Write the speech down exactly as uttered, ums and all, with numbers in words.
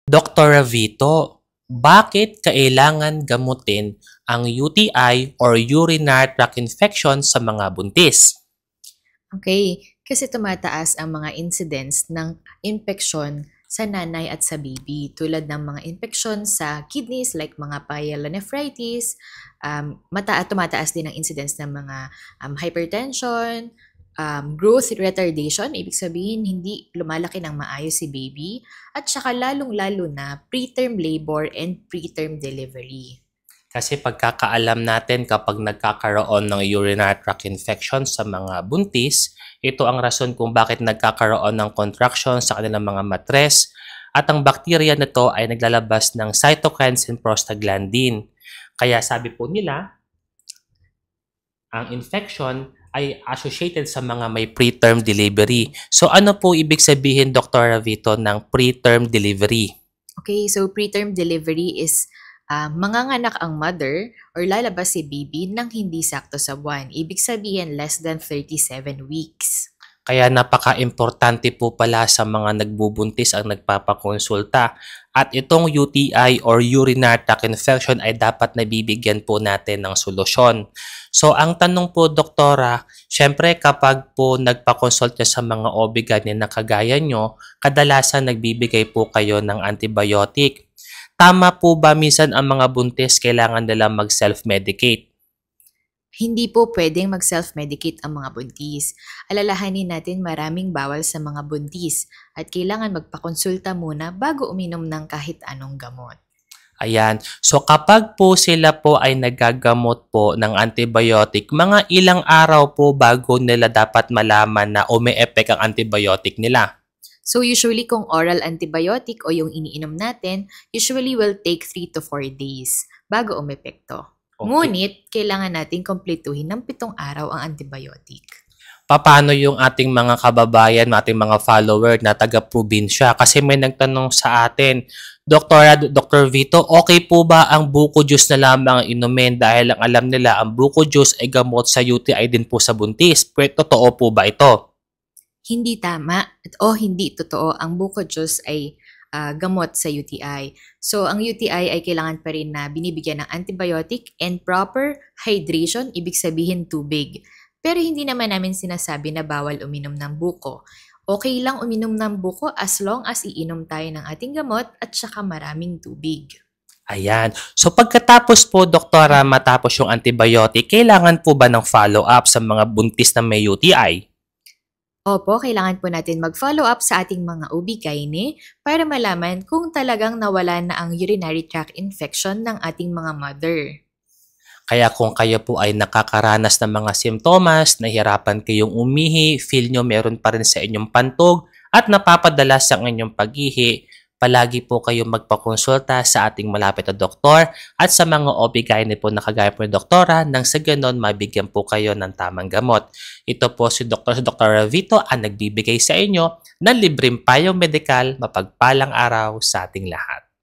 Doktor Vito, bakit kailangan gamutin ang U T I or urinary tract infection sa mga buntis? Okay, kasi tumataas ang mga incidence ng infeksyon sa nanay at sa baby tulad ng mga infeksyon sa kidneys like mga pyelonephritis, um, mata tumataas din ang incidence ng mga um, hypertension, um, growth retardation, ibig sabihin hindi lumalaki ng maayos si baby, at saka lalong-lalo na preterm labor and preterm delivery. Kasi pagkakaalam natin kapag nagkakaroon ng urinary tract infection sa mga buntis, ito ang rason kung bakit nagkakaroon ng contraction sa kanilang mga matres at ang bakterya na to ay naglalabas ng cytokines and prostaglandin. Kaya sabi po nila, ang infection ay associated sa mga may preterm delivery. So ano po ibig sabihin, Doctor Vito, ng preterm delivery? Okay, so preterm delivery is uh, manganganak ang mother or lalabas si baby nang hindi sakto sa buwan. Ibig sabihin less than thirty-seven weeks. Kaya napaka-importante po pala sa mga nagbubuntis ang nagpapakonsulta. At itong U T I or urinary tract infection ay dapat nabibigyan po natin ng solusyon. So ang tanong po, doktora, syempre kapag po nagpakonsult sa mga O B G Y N na kagaya nyo, kadalasan nagbibigay po kayo ng antibiotic. Tama po ba minsan ang mga buntis kailangan nila mag-self-medicate? Hindi po pwedeng mag-self-medicate ang mga buntis. Alalahanin natin maraming bawal sa mga buntis at kailangan magpakonsulta muna bago uminom ng kahit anong gamot. Ayan. So kapag po sila po ay nagagamot po ng antibiotic, mga ilang araw po bago nila dapat malaman na umi-effect ang antibiotic nila? So usually kung oral antibiotic o yung iniinom natin, usually will take three to four days bago umepekto. Okay. Ngunit, kailangan natin kompletuhin ng pitong araw ang antibiotic. Paano yung ating mga kababayan, ating mga follower na taga-probinsya? Kasi may nagtanong sa atin, Doktor Doctor Vito, okay po ba ang buko juice na lamang ang inumin dahil ang alam nila ang buko juice ay gamot sa U T I din po sa buntis? Pero totoo po ba ito? Hindi tama o hindi totoo. Ang buko juice ay uh, gamot sa U T I. So, ang U T I ay kailangan pa rin na binibigyan ng antibiotic and proper hydration, ibig sabihin tubig. Pero hindi naman namin sinasabi na bawal uminom ng buko. Okay lang uminom ng buko as long as iinom tayo ng ating gamot at saka maraming tubig. Ayan. So pagkatapos po, doktora, matapos yung antibiotic, kailangan po ba ng follow-up sa mga buntis na may U T I? Opo, kailangan po natin mag-follow up sa ating mga O B G Y N para malaman kung talagang nawala na ang urinary tract infection ng ating mga mother. Kaya kung kayo po ay nakakaranas ng mga simptomas, nahihirapan kayong umihi, feel nyo meron pa rin sa inyong pantog, at napapadalas sa inyong pag-ihi, palagi po kayong magpakonsulta sa ating malapit na doktor at sa mga O B G Y N po na kagaya po ni doktora nang sa ganon mabigyan po kayo ng tamang gamot. Ito po si Doktor Doktor Vito ang nagbibigay sa inyo ng libreng payong medikal. Mapagpalang araw sa ating lahat.